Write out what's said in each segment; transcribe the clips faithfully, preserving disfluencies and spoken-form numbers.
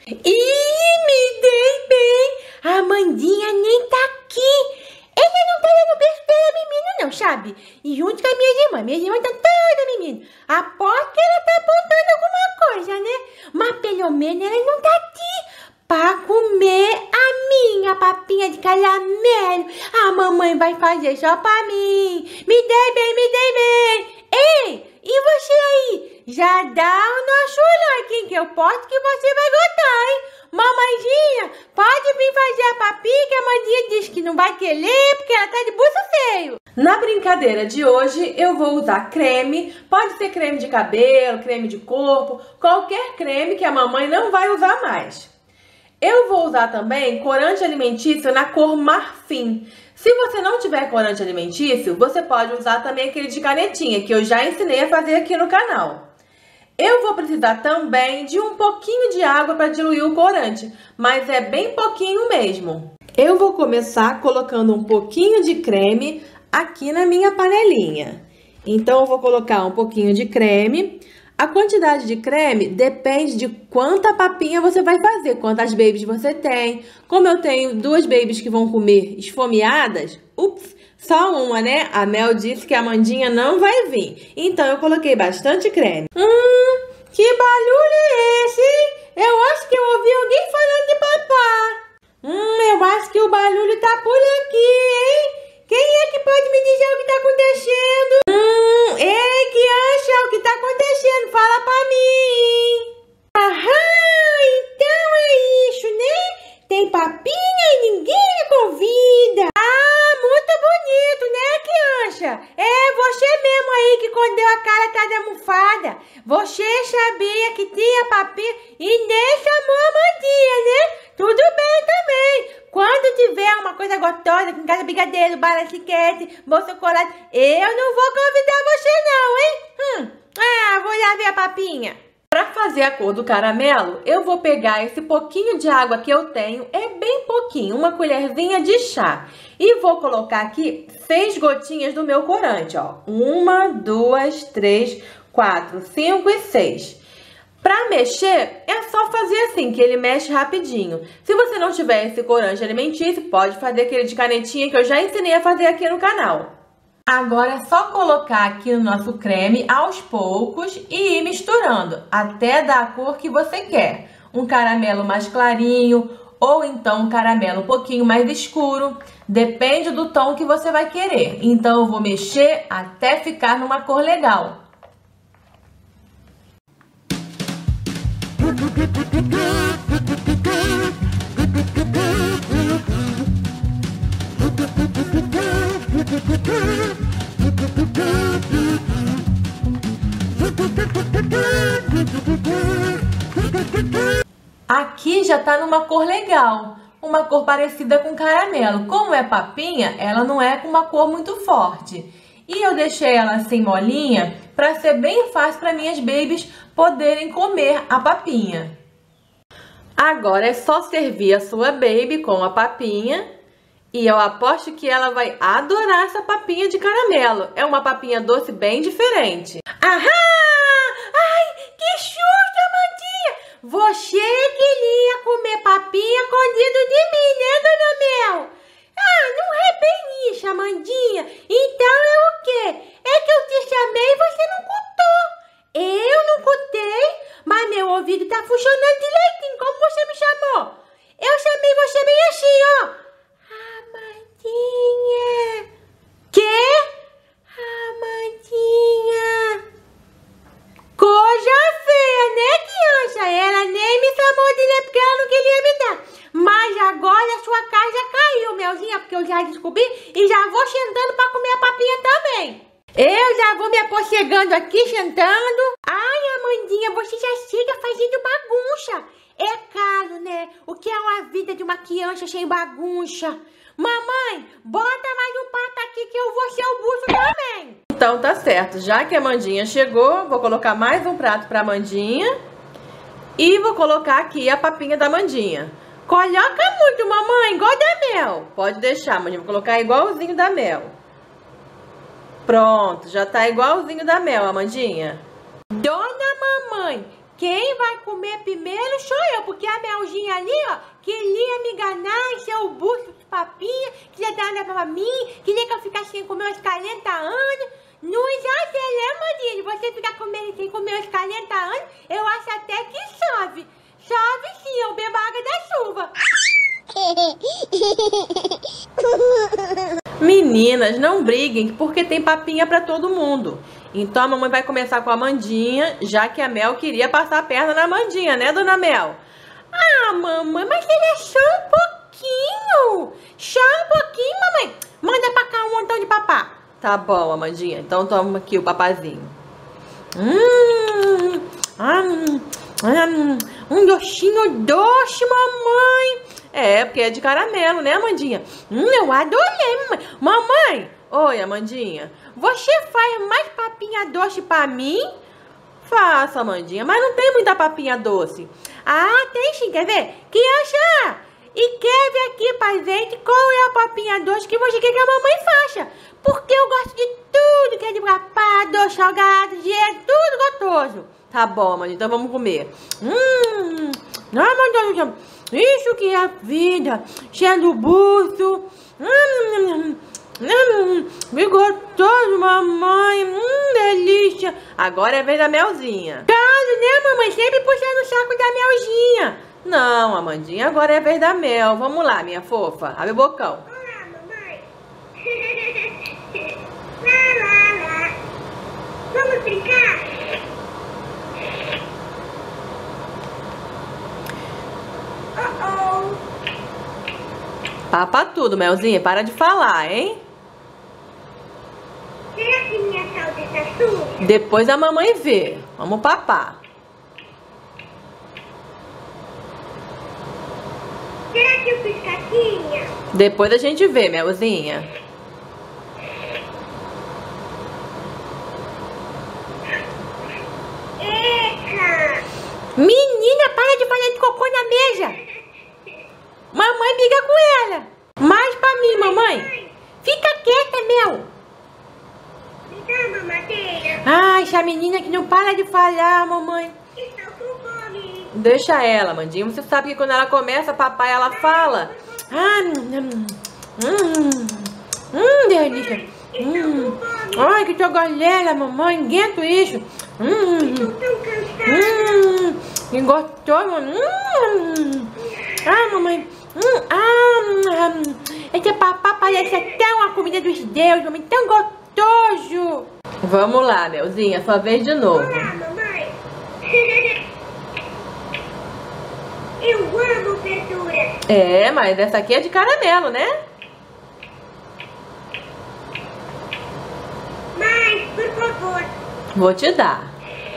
Ih, me dei bem. A Amandinha nem tá aqui. Ela não tá dando beijo pela menina não, sabe? E junto com a minha irmã. Minha irmã tá toda menina. Aposto que ela tá apontando alguma coisa, né? Mas pelo menos ela não tá aqui pra comer a minha papinha de caramelo. A mamãe vai fazer só pra mim. Me dei bem, me dei bem. Ei, e você aí? Já dá o nosso like, hein? Que eu posto que você vai gostar, hein? Mamãezinha, pode vir fazer a papinha que a Amandinha disse que não vai querer porque ela tá de buço feio. Na brincadeira de hoje, eu vou usar creme. Pode ser creme de cabelo, creme de corpo, qualquer creme que a mamãe não vai usar mais. Eu vou usar também corante alimentício na cor marfim. Se você não tiver corante alimentício, você pode usar também aquele de canetinha, que eu já ensinei a fazer aqui no canal. Eu vou precisar também de um pouquinho de água para diluir o corante, mas é bem pouquinho mesmo. Eu vou começar colocando um pouquinho de creme aqui na minha panelinha. Então, eu vou colocar um pouquinho de creme. A quantidade de creme depende de quanta papinha você vai fazer, quantas babies você tem. Como eu tenho duas babies que vão comer esfomeadas, ups, só uma, né? A Mel disse que a Amandinha não vai vir. Então, eu coloquei bastante creme. Hum, que barulho é esse, hein? Eu acho que eu ouvi alguém falando de papá. Hum, eu acho que o barulho tá por aqui, hein? Quem é que pode me dizer o que tá acontecendo? Hum, ei, que acha o que tá acontecendo? Fala pra mim. Aham, então é isso, né? Tem papinha e ninguém me convida. Ah, muito bonito, né, criança? É você mesmo aí que quando deu a cara tá da mofada. Você sabia que tinha papinha e nem chamou a Amandinha, né? Tudo bem também. Quando tiver uma coisa gostosa, com casa brigadeiro, bala chiquete, bom chocolate, eu não vou convidar você não, hein? Hum, ah, vou lá ver a papinha. Para fazer a cor do caramelo, eu vou pegar esse pouquinho de água que eu tenho, é bem pouquinho, uma colherzinha de chá. E vou colocar aqui seis gotinhas do meu corante, ó. Uma, duas, três, quatro, cinco e seis. Para mexer, é só fazer assim, que ele mexe rapidinho. Se você não tiver esse corante alimentício, pode fazer aquele de canetinha que eu já ensinei a fazer aqui no canal. Agora é só colocar aqui o nosso creme aos poucos e ir misturando, até dar a cor que você quer. Um caramelo mais clarinho, ou então um caramelo um pouquinho mais escuro. Depende do tom que você vai querer. Então eu vou mexer até ficar numa cor legal. Aqui já tá numa cor legal, uma cor parecida com caramelo. Como é papinha, ela não é com uma cor muito forte. E eu deixei ela assim molinha para ser bem fácil para minhas babies poderem comer a papinha. Agora é só servir a sua baby com a papinha. E eu aposto que ela vai adorar essa papinha de caramelo. É uma papinha doce bem diferente. Aham! Ai, que susto, Amandinha! Você queria comer papinha escondido de mim, né, dona Mel? Ah, não é bem isso, Amandinha. Então é o quê? É que eu te chamei e você não cutou. Eu não cutei, mas meu ouvido tá funcionando direitinho, como você me chamou. Eu chamei você bem assim, ó. Amandinha. Quê? Amandinha. Coisa feia, né, criança? Ela nem me chamou de ler porque ela não queria me dar. Mas agora a sua cara já caiu, Melzinha, porque eu já descobri e já vou sentando pra comer a papinha também. Eu já vou me aconchegando aqui, sentando. Ai, Amandinha, você já chega fazendo bagunça. É caro, né? O que é uma vida de uma criança sem bagunça? Mamãe, bota mais um prato aqui que eu vou ser o bucho também. Então tá certo, já que a Amandinha chegou, vou colocar mais um prato pra Amandinha. E vou colocar aqui a papinha da Amandinha. Coloca muito, mamãe, igual da Mel. Pode deixar, Amandinha, vou colocar igualzinho da Mel. Pronto, já tá igualzinho da Mel, Amandinha. Dona mamãe, Quem vai comer primeiro sou eu, porque a Melzinha ali, ó, queria me enganar, encher o bucho de papinha, queria dar nada pra mim, queria que eu ficasse sem comer uns quarenta anos. Não exagere, né, Mandinha? Você ficar comendo sem comer uns quarenta anos, eu acho até que chove. Chove sim, eu bebo a água da chuva. Meninas, não briguem, porque tem papinha pra todo mundo. Então a mamãe vai começar com a Mandinha, já que a Mel queria passar a perna na Mandinha, né, dona Mel? Ah, mamãe, mas ele é só um pouquinho. Só um pouquinho, mamãe. Manda pra cá um montão de papá. Tá bom, Amandinha. Então toma aqui o papazinho. Hum, hum, hum, um docinho doce, mamãe. É, porque é de caramelo, né, Amandinha? Hum, eu adorei, mamãe. Mamãe. Oi, Amandinha. Você faz mais papinha doce pra mim? Faço, Amandinha, mas não tem muita papinha doce. Ah, tem sim, quer ver? Criança, e quer ver aqui pra gente qual é a papinha doce que você quer que a mamãe faça? Porque eu gosto de tudo que é de papá, doce, salgado, gelo, tudo gostoso. Tá bom, Amandinha, então vamos comer. Hum, ai, meu Deus, isso que é a vida, cheio do buço. Hum, hum, hum, que gostoso, mamãe, hum, delícia. Agora é a vez da Melzinha. Claro, né, mamãe, sempre puxando o saco da Melzinha. Não, Amandinha, agora é a vez da Mel. Vamos lá, minha fofa, abre o bocão. Olá, mamãe. Lá, lá, lá. Vamos brincar? Oh, oh. Papa tudo, Melzinha, para de falar, hein? Será que minha calça está suja? Depois a mamãe vê. Vamos papar. Será que eu fiz caquinha? Depois a gente vê, Melzinha. Eca! Menina, para de falar de cocô na mesa. Mamãe briga com ela. Mais pra mim, mamãe. Fica quieta, Mel. Me dá uma madeira. Ai, essa menina que não para de falar, mamãe. Estou com fome. Deixa ela, Mandinha. Você sabe que quando ela começa a papar, ela fala. Ah, hum, hum, hum, delícia. Hum. Ai, que tua galera, mamãe. Aguento isso. Hum, Estou tão cansada. hum, que gostoso. Hum. Ah, mamãe. Hum, ah, hum, esse papá parece até uma comida dos deuses, mamãe. Tão gostoso. Vamos lá, Melzinha. Sua vez de novo. Olá, mamãe. Eu amo verdura. É, mas essa aqui é de caramelo, né? Mas, por favor, Vou te dar.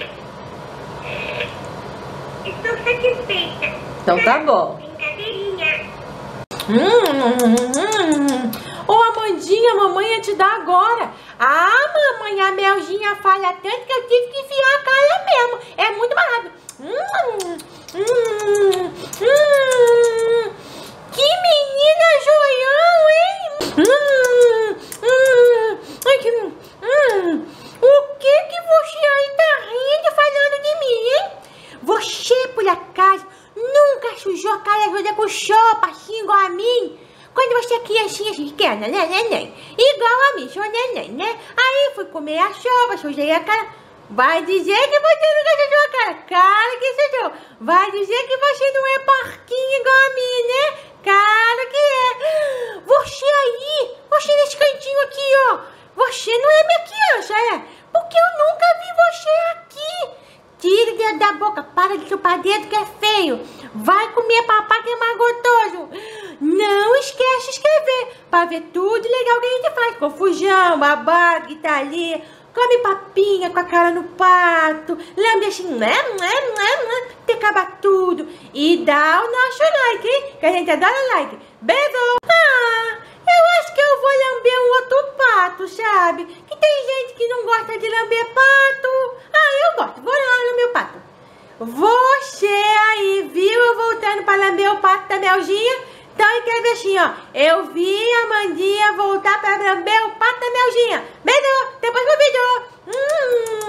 estou satisfeita. Então tá bom. Brincadeirinha. Hum, hum, hum. Ô, Amandinha, a mamãe ia te dar agora. Ah, mamãe, a Melzinha fala tanto que eu tive que enfiar a cara mesmo. É muito mais rápido. Hum, hum, hum. Que menina joião, hein? Hum, hum. Ai, que, hum. O que que você aí tá rindo falando de mim, hein? Você, por acaso, nunca sujou a cara toda com sopa, assim, igual a mim? Quando você é criancinha pequena, né, neném? Igual a mim, sou neném, né? Aí fui comer a sopa, sujei a cara. Vai dizer que você nunca sujou a cara. Cara que sujou. Vai dizer que você não é porquinho igual a mim, né? Claro que é. Você aí, você nesse cantinho aqui, ó. Você não é minha criança, é? Porque eu nunca vi você aqui. Tira o dedo da boca, para de chupar dedo que é feio. Vai comer papá que é mais gostoso. Não esquece de inscrever para ver tudo legal que a gente faz. Confusão, babado, gritaria. Come papinha com a cara no pato. Lambe assim, né, né, né, né, te acaba tudo. E dá o nosso like, hein? Que a gente adora like. Beijo! Ah, eu acho que eu vou lamber um outro pato, sabe? Que tem gente que não gosta de lamber pato. Ah, eu gosto. Vou lá no meu pato. Você aí viu eu voltando para lamber o pato da Melzinha? Então, quer ver assim, ó. Eu vi a Mandinha voltar para lamber o pato da Melzinha. Beijo! Depois do vídeo! Hum.